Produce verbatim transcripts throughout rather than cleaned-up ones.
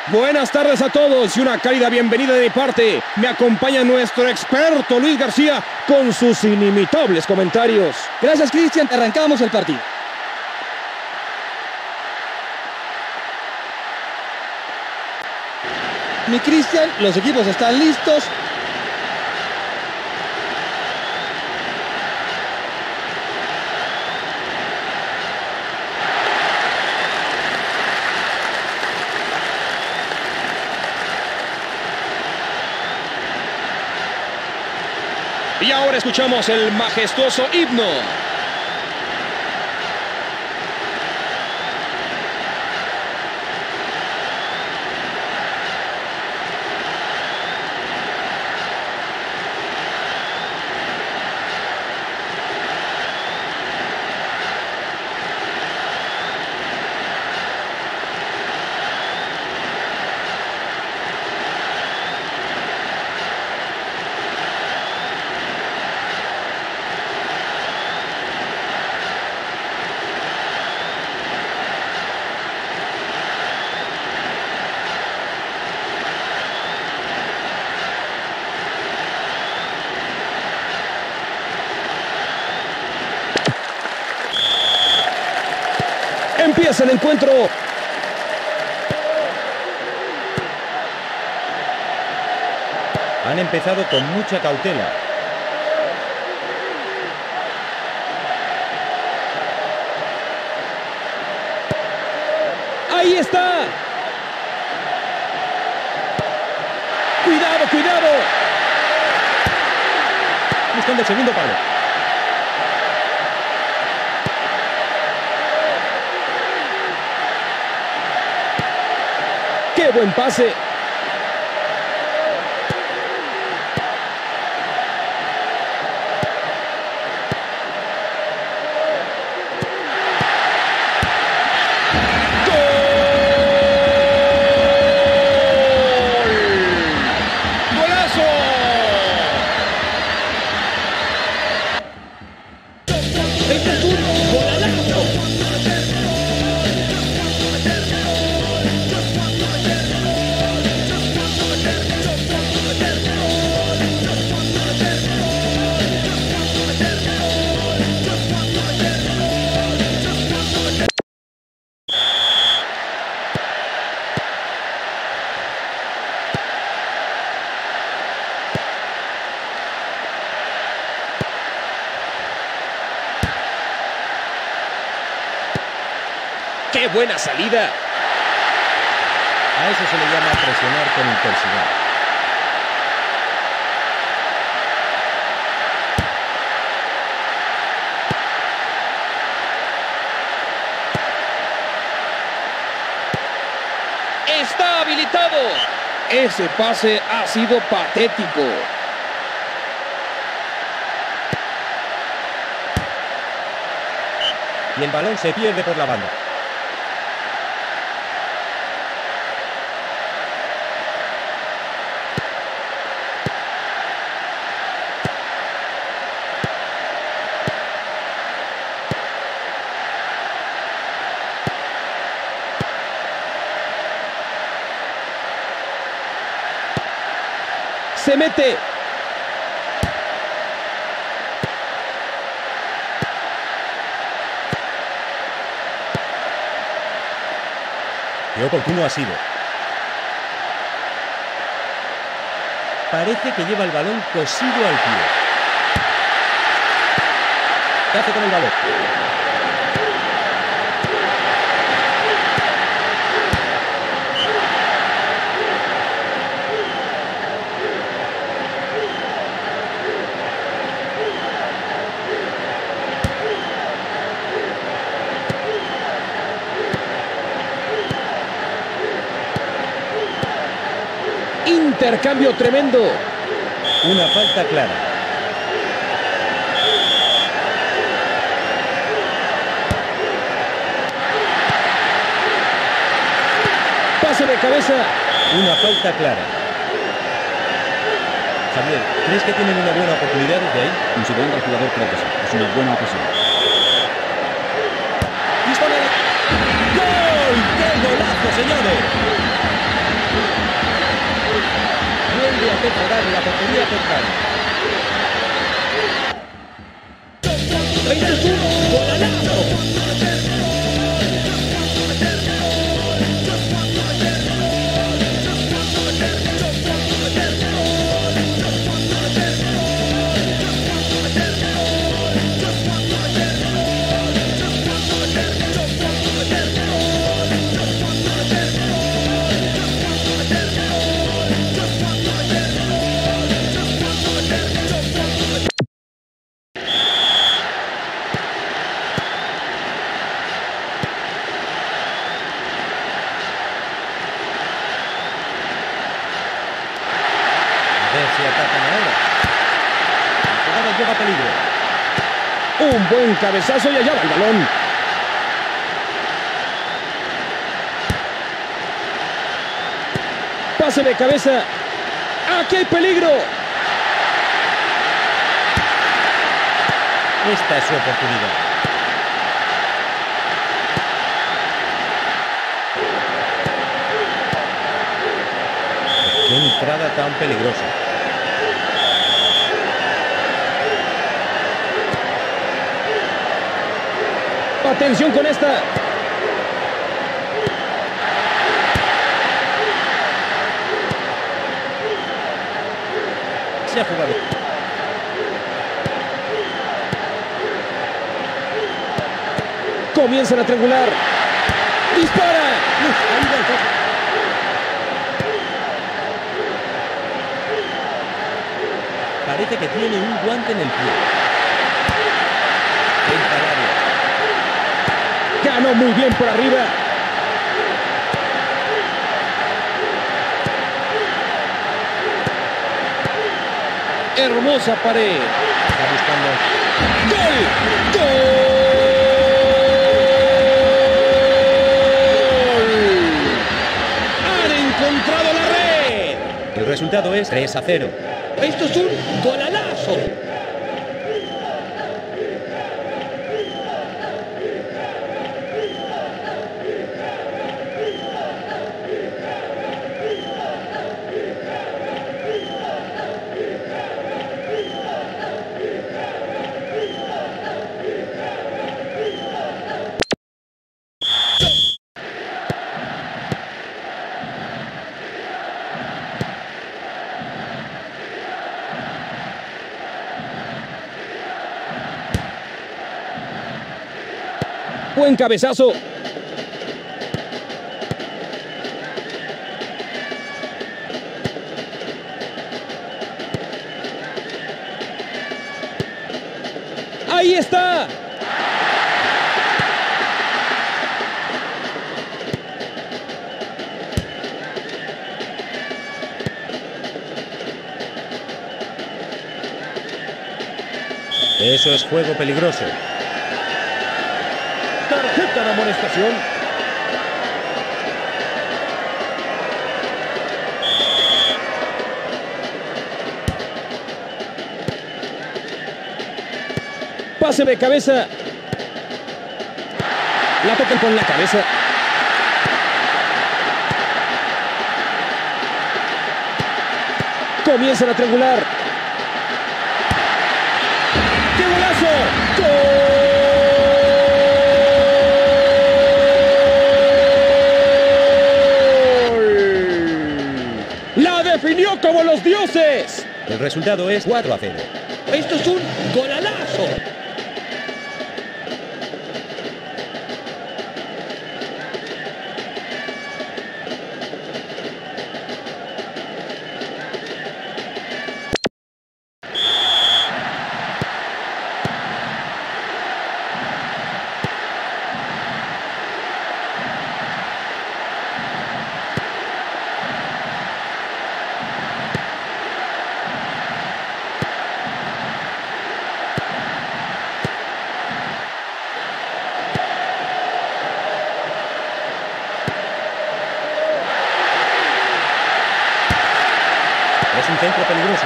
Buenas tardes a todos y una cálida bienvenida de mi parte. Me acompaña nuestro experto Luis García con sus inimitables comentarios. Gracias, Cristian. Arrancamos el partido. Mi Cristian, los equipos están listos. Y ahora escuchamos el majestuoso himno. Empieza el encuentro. Han empezado con mucha cautela. Ahí está. Cuidado, cuidado. Buscando el segundo palo. ¡Qué buen pase! ¡Qué buena salida! A eso se le llama presionar con intensidad. ¡Está habilitado! Ese pase ha sido patético. Y el balón se pierde por la banda. Se mete. Qué oportuno ha sido. Parece que lleva el balón cosido al pie. ¿Qué hace con el balón? Intercambio tremendo. Una falta clara. Pase de cabeza. Una falta clara. Javier, ¿crees que tienen una buena oportunidad desde ahí? Considerando al jugador, creo que sí. Es una buena ocasión. ¡Dispara! ¡Gol! ¡Qué golazo, señores! centrar en la portería central. ¡Esto es un golazo! A ver si atacan ahora. La jugada lleva peligro. Un buen cabezazo y allá va el balón. Pase de cabeza. ¡Aquí hay peligro! Esta es su oportunidad. ¡Qué entrada tan peligrosa! Atención con esta. Se ha jugado. Comienzan a triangular. ¡Dispara! Uf, ahí va el toque. Parece que tiene un guante en el pie. Entra al área. Ganó muy bien por arriba. Hermosa pared. Está buscando. ¡Gol! ¡Gol! ¡Han encontrado la red! El resultado es tres a cero. ¡Esto es un golalazo! Buen cabezazo. Ahí está. Eso es juego peligroso. Tarjeta de amonestación. Pase de cabeza. La tocan con la cabeza. Comienzan a triangular. ¡Qué golazo! ¡Gol! ¡La definió como los dioses! El resultado es cuatro a cero. ¡Esto es un golalazo! Es un centro peligroso.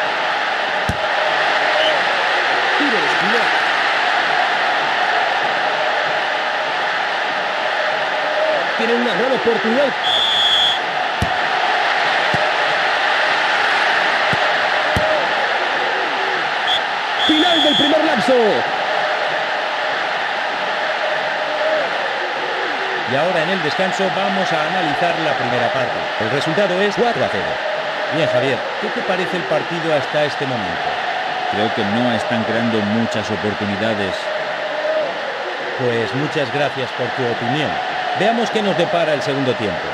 Tiro de esquina. Tiene una gran oportunidad. Final del primer lapso. Y ahora en el descanso vamos a analizar la primera parte. El resultado es cuatro a cero. Bien, Javier, ¿qué te parece el partido hasta este momento? Creo que no están creando muchas oportunidades. Pues muchas gracias por tu opinión. Veamos qué nos depara el segundo tiempo.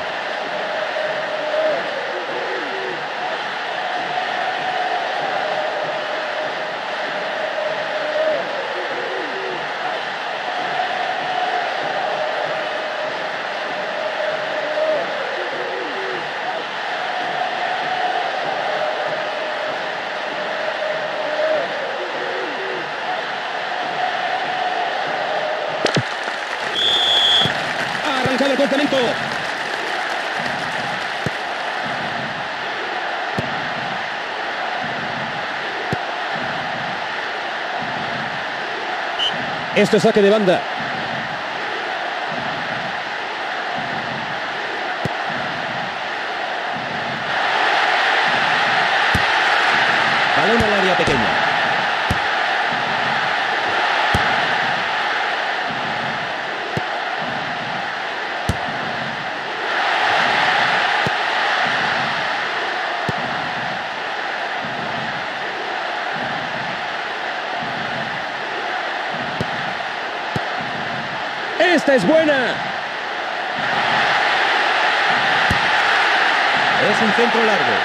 El complemento. Esto es saque de banda. Balón al área pequeña. Esta es buena. Es un centro largo.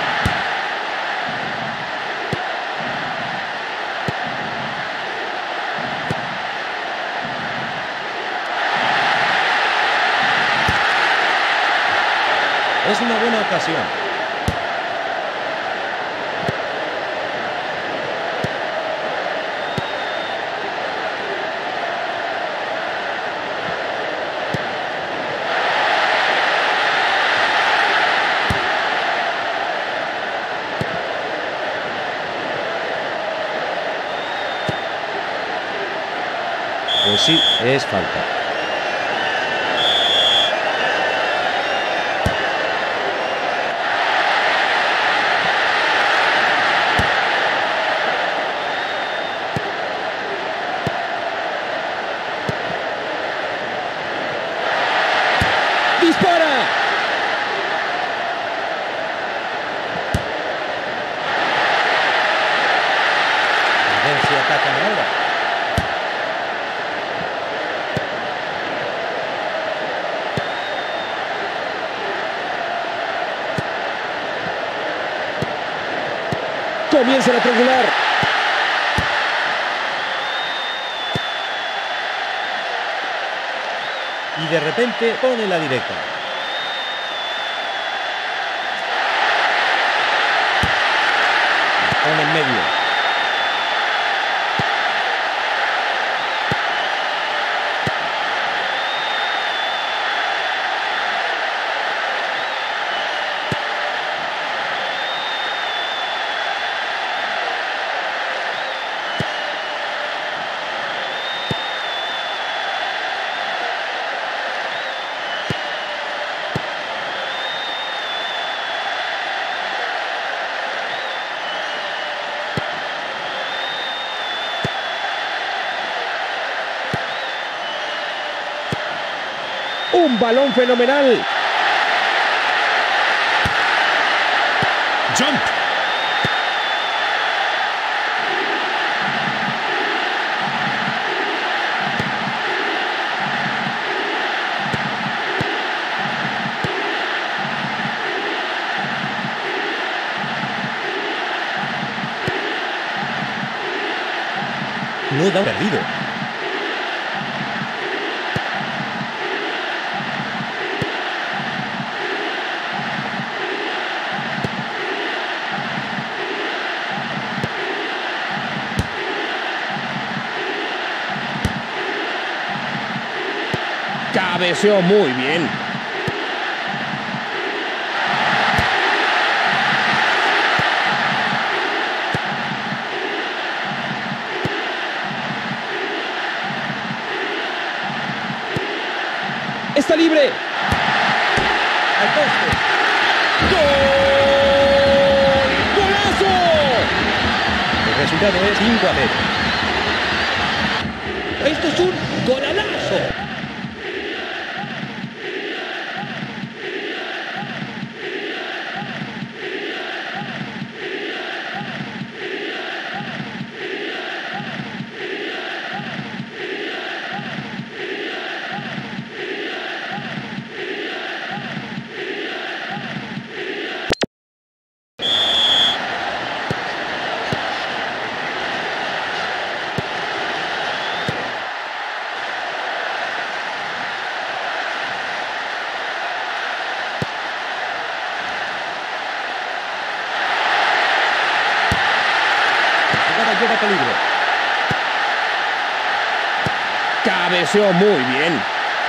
Es una buena ocasión. Pues sí, es falta. ¡Dispara! A ver si atacan ahora. Comienza la triangular. Y de repente pone la directa. La pone en medio. Un balón fenomenal. Jump. No da perdido. Cabeceó muy bien. Está libre. Al poste. ¡Gol! ¡Golazo! El resultado es cinco a cero. Esto es un golalazo. Lleva peligro. Cabeceó muy bien.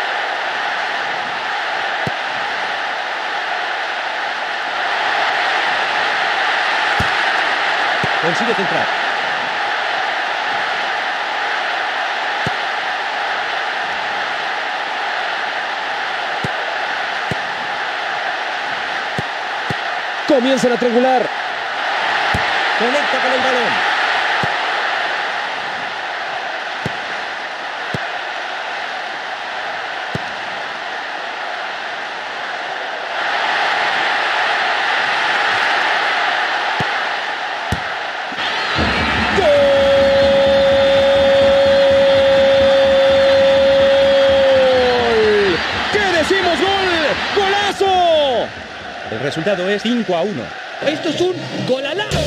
Consigue centrar. Comienzan a triangular. Conecta con el balón. El resultado es cinco a uno. Esto es un golalazo.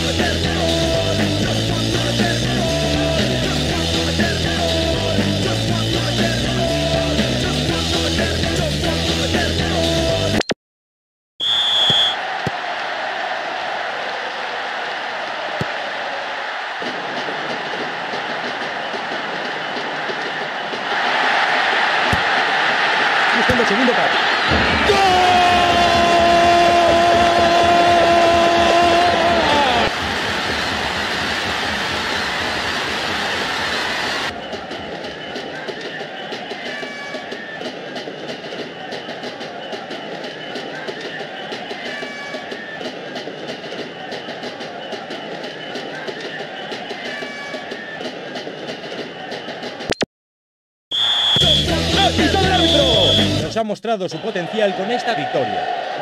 Buscando el segundo palo. Nos ha mostrado su potencial con esta victoria.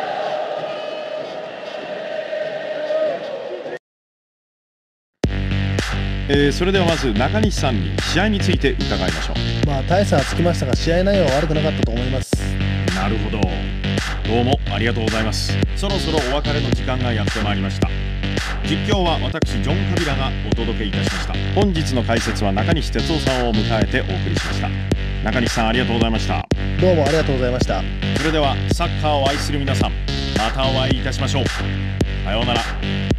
えー、それではまず中西さんに試合について伺いましょう。 まあ大差はつきましたが試合内容は悪くなかったと思います。 なるほど、どうもありがとうございます。そろそろお別れの時間がやってまいりました。実況は私ジョン・カビラがお届けいたしました。本日の解説は中西哲夫さんを迎えてお送りしました。中西さんありがとうございました。 どうもありがとうございました。 それではサッカーを愛する皆さん、またお会いいたしましょう。さようなら。